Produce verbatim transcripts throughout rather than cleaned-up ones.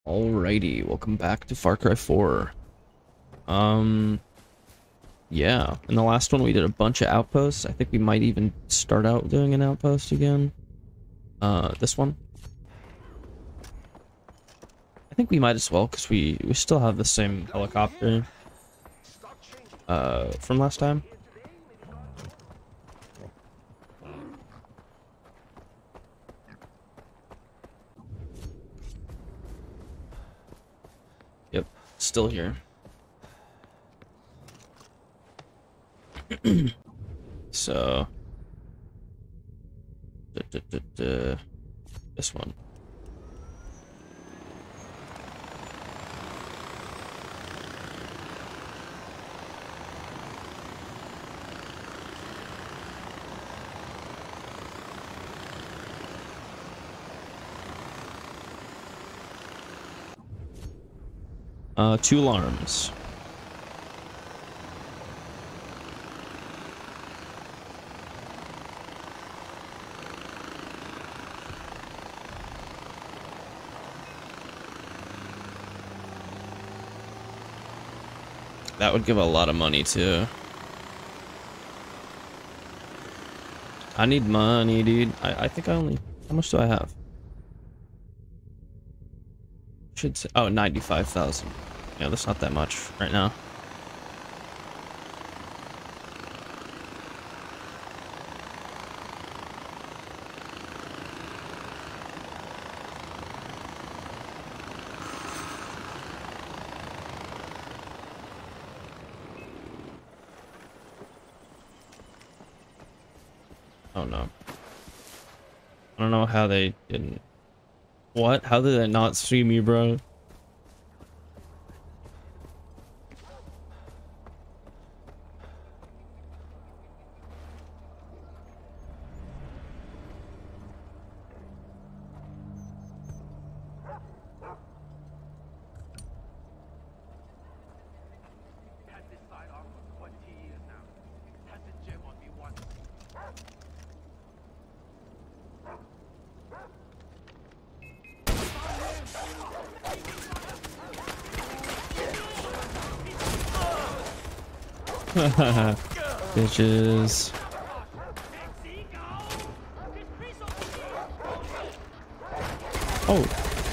Alrighty, welcome back to Far Cry four. Um, yeah, in the last one we did a bunch of outposts. I think we might even start out doing an outpost again. Uh, this one. I think we might as well, because we, we still have the same helicopter uh, from last time. Yep, still here. So, duh, duh, duh, duh. This one. Uh, two alarms. That would give a lot of money too. I need money, dude. I, I think I only... How much do I have? Should say... Oh, ninety-five thousand. Yeah, that's not that much right now. Oh no. I don't know how they didn't... What? How did they not see me, bro? Bitches. Oh.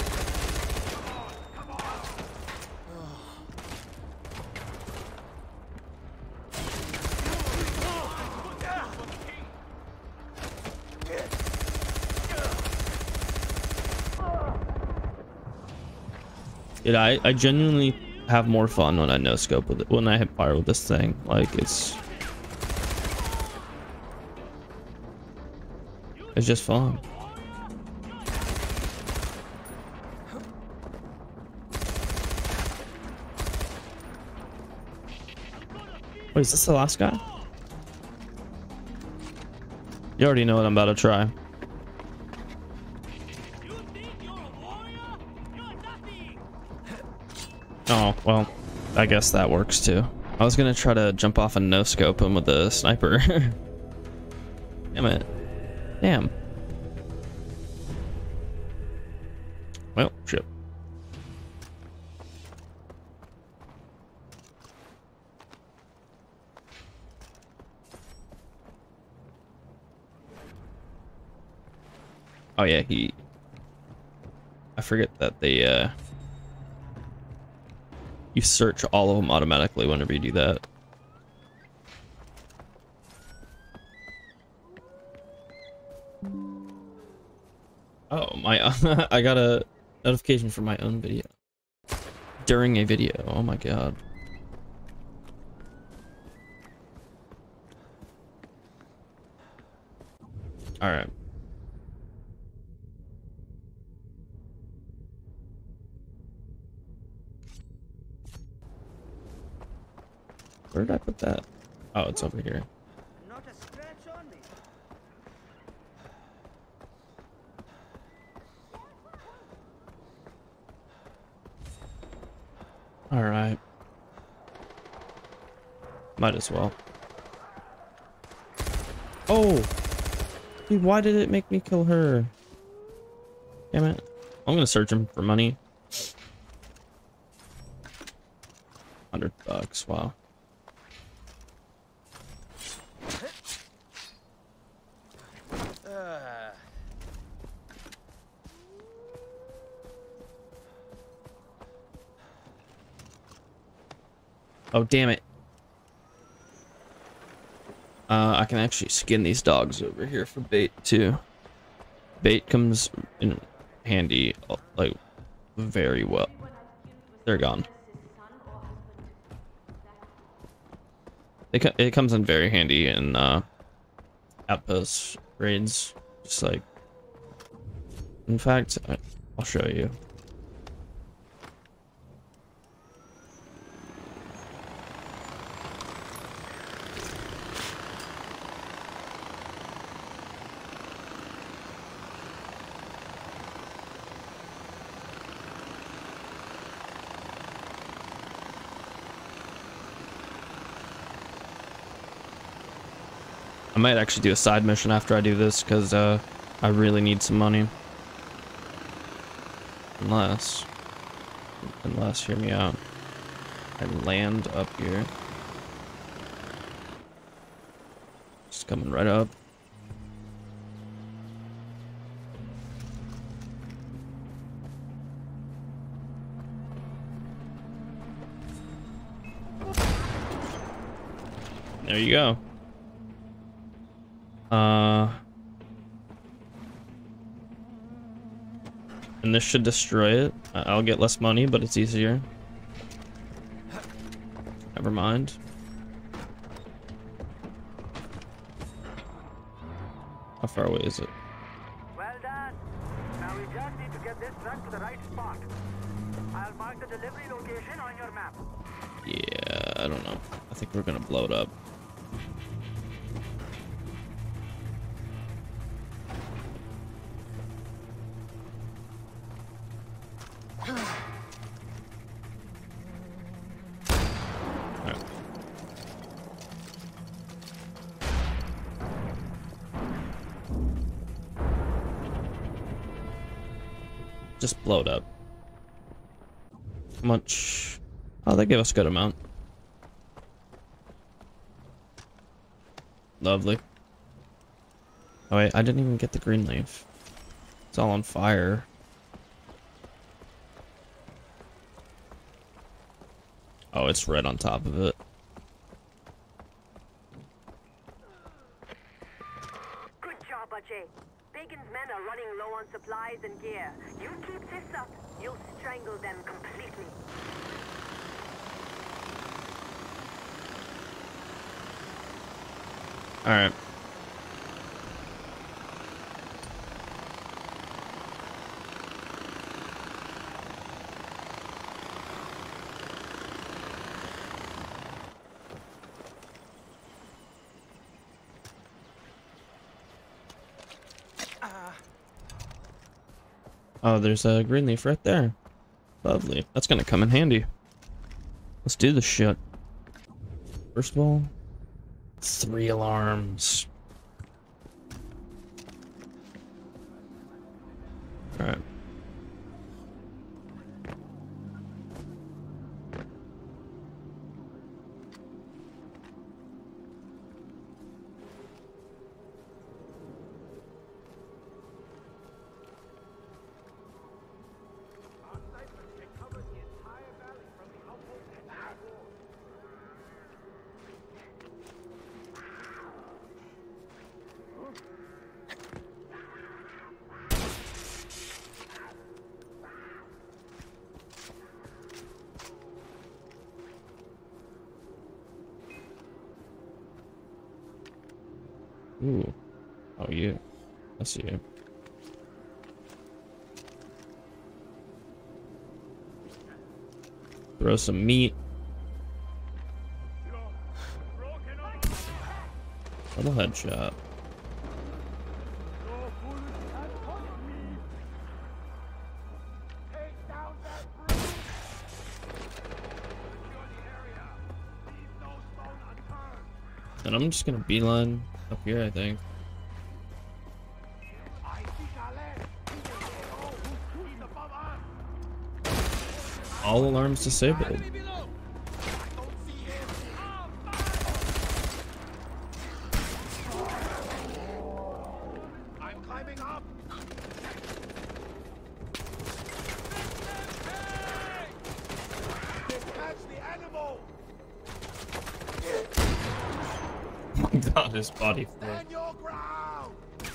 Dude, I, I genuinely have more fun when I no scope with it, when I hit fire with this thing. Like, it's it's just fun. Wait, is this the last guy? You already know what I'm about to try. Oh, well, I guess that works too. I was gonna try to jump off and no scope him with the sniper. Damn it. Damn. Well, shit. Oh yeah, he... I forget that they, uh... you search all of them automatically whenever you do that. Oh, my... I got a notification from my own video. During a video. Oh my god. Alright. Where did I put that? Oh, it's over here. Not a scratch on me. All right. Might as well. Oh, dude, why did it make me kill her? Damn it. I'm gonna search him for money. Hundred bucks. Wow. Oh, damn it. Uh, I can actually skin these dogs over here for bait, too. Bait comes in handy, like, very well. They're gone. It, co it comes in very handy in, uh, outpost raids. Just like... In fact, I, I'll show you. I might actually do a side mission after I do this, because uh, I really need some money. Unless, unless, hear me out, I land up here. Just coming right up. There you go. Uh, and this should destroy it. I'll get less money, but it's easier. Never mind. How far away is it? Well done. Now we just need to get this truck to the right spot. I'll mark the delivery location on your map. Yeah, I don't know. I think we're gonna blow it up. Just blow it up. How much? Oh, they gave us a good amount. Lovely. Oh wait, I didn't even get the green leaf. It's all on fire. Oh, it's red on top of it. Good job, Ajay. Pagan's men are running low on supplies and gear. You keep this up, you'll strangle them completely. Alright. Oh, there's a green leaf right there. Lovely. That's gonna come in handy. Let's do this shit. First of all, three alarms. Alright. Ooh. Oh, yeah. I see you. Throw some meat. Double headshot. And I'm just gonna beeline up here, I think. All alarms disabled. on his body floor. Stand your ground.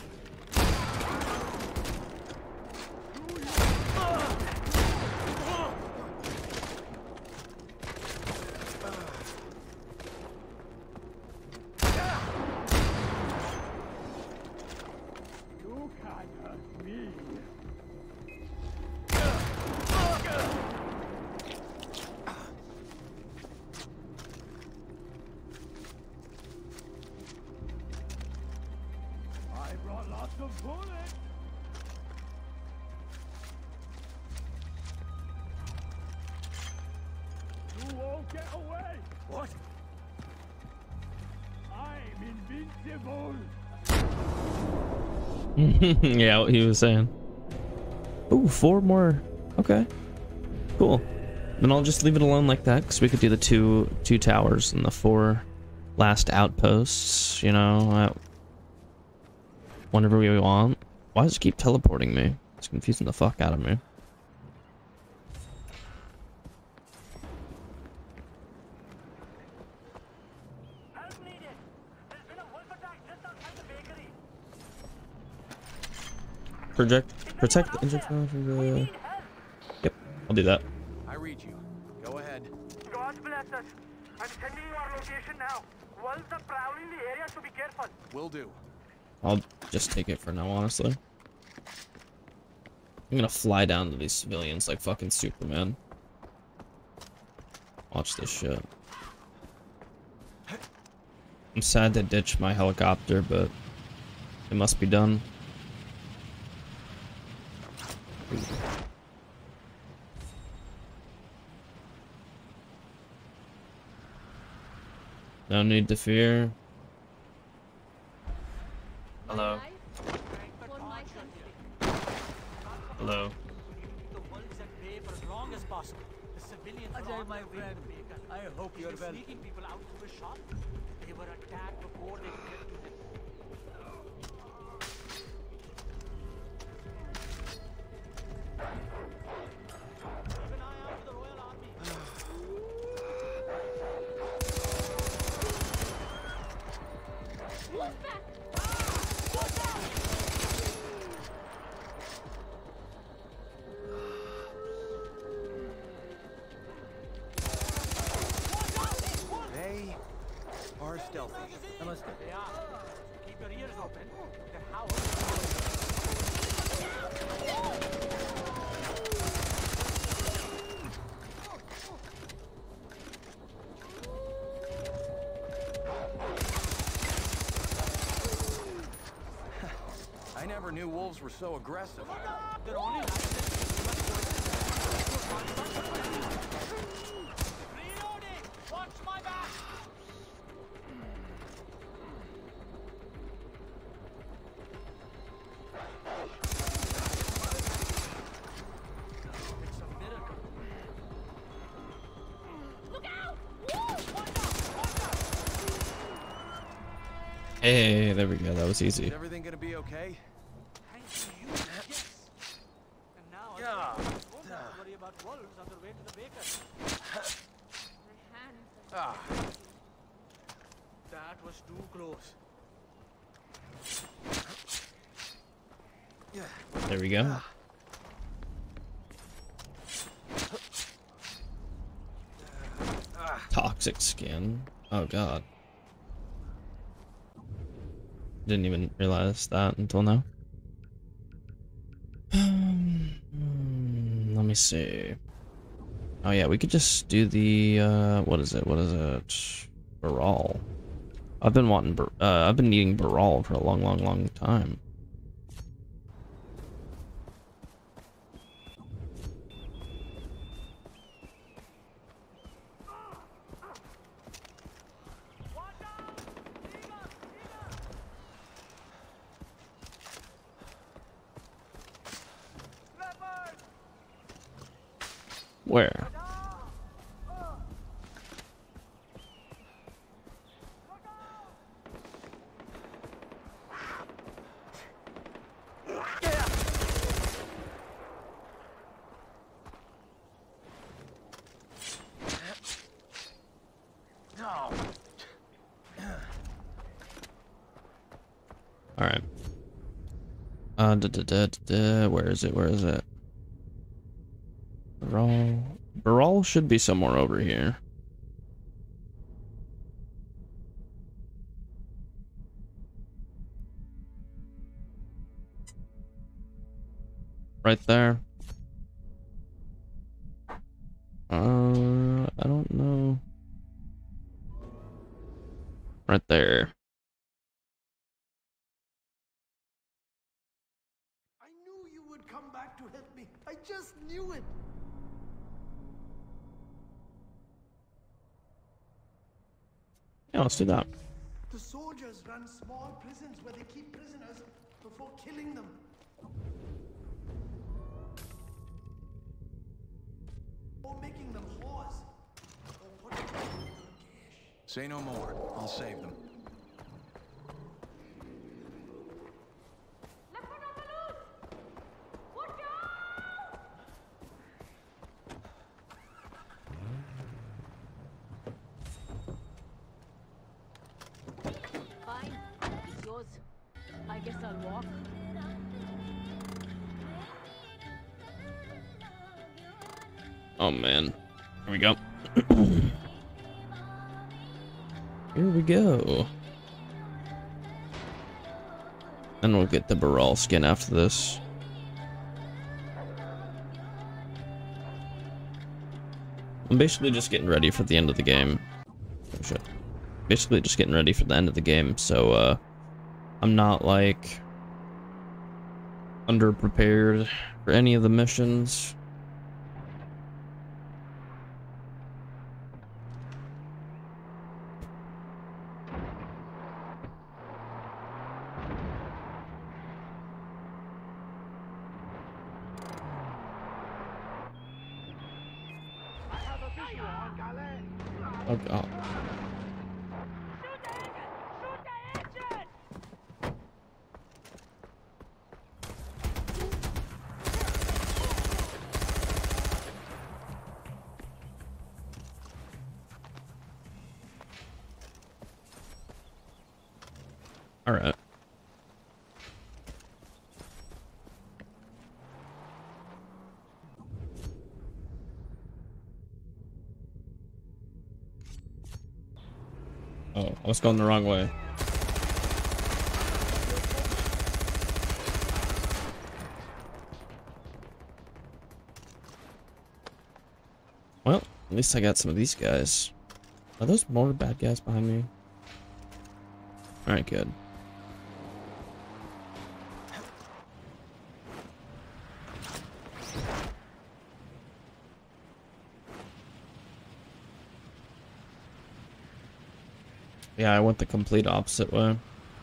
You can't hurt me. I brought lots of bullets. You won't get away. What? I'm invincible. Yeah, what he was saying. Ooh, four more. Okay. Cool. Then I'll just leave it alone like that, because we could do the two two towers and the four last outposts, you know, at whenever we want. Why does it keep teleporting me? It's confusing the fuck out of me. Help needed. There's been a wolf attack just outside the bakery. Project, protect the injured from the... Yep, I'll do that. I read you. Go ahead. God bless us. I'm sending you our location now. Wolves are prowling the area, so be careful. Will do. I'll just take it for now, honestly. I'm gonna fly down to these civilians like fucking Superman. Watch this shit. I'm sad to ditch my helicopter, but it must be done. No need to fear. Hello. Hello. The wolves at bay for as long as possible. The civilians were Ajay, on my their way friend, to the baker. I hope He you're was well. sneaking people out to the shop. They were attacked before they could get to him. Keep an eye out for the Royal Army. They are stealthy. Namaste. They are. Keep your ears open. The house. I never knew wolves were so aggressive. They're only reloading. Watch my back. It's a miracle. Look out! Hey, there we go. That was easy. Is everything gonna be okay? Thanks to you, yes. And now I Yeah. don't have to worry about wolves on their way to the baker. Ah, That was too close. There we go. Toxic skin. Oh god. Didn't even realize that until now. Um, hmm, let me see. Oh yeah, we could just do the uh, what is it? What is it? Baral. I've been wanting. Bar uh, I've been needing Baral for a long, long, long time. Where? Alright. Uh, da, da, da, da, da. Where is it? Where is it? Baral. Baral should be somewhere over here. Right there. Uh, I don't know. Right there. I knew you would come back to help me. I just knew it. Yeah, let's do that. The soldiers run small prisons where they keep prisoners before killing them. Or making them whores. Or putting them in the cash. Say no more. I'll save them. Fine. It's yours. I guess I'll walk. Oh man. Here we go. Here we go. And we'll get the Baral skin after this. I'm basically just getting ready for the end of the game. Oh shit. Basically just getting ready for the end of the game, so uh I'm not like underprepared for any of the missions. Oh god. All right. Oh, I was going the wrong way. Well, at least I got some of these guys. Are those more bad guys behind me? Alright, good. Yeah, I went the complete opposite way.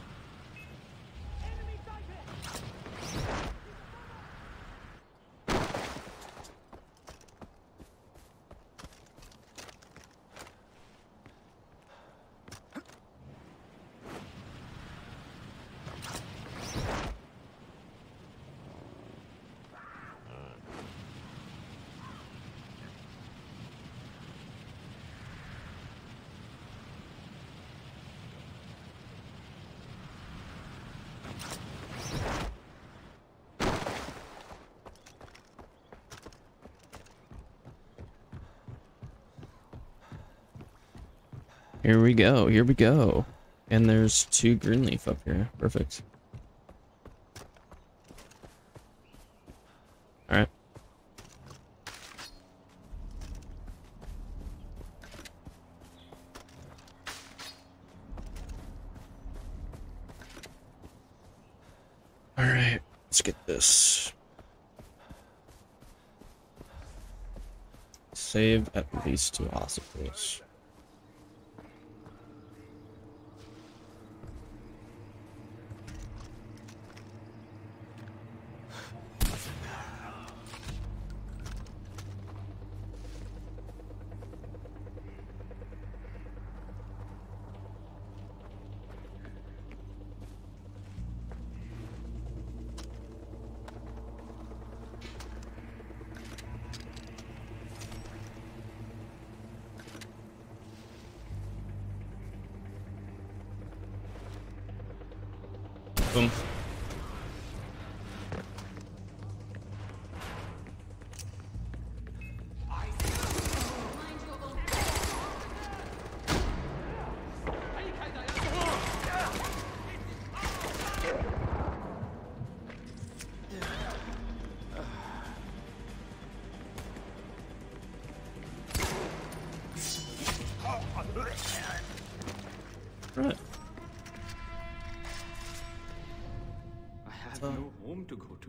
Here we go, here we go. And there's two Greenleaf up here. Perfect. Alright. Alright, let's get this. Save at least two hospitals. Boom. Right. I have no home to go to.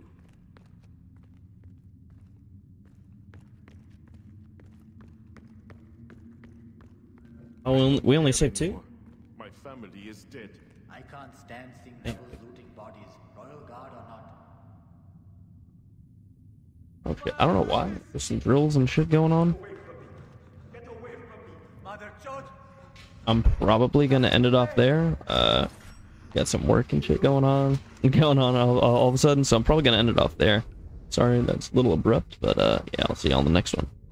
Oh, we only, we only saved two? My family is dead. I can't stand seeing rebels looting bodies, royal guard or not. Okay, I don't know why. There's some drills and shit going on. Get away from me, Mother Church! I'm probably gonna end it off there. Uh, got some work and shit going on, going on all, all of a sudden, so I'm probably gonna end it off there. Sorry, that's a little abrupt, but uh, yeah, I'll see you on the next one.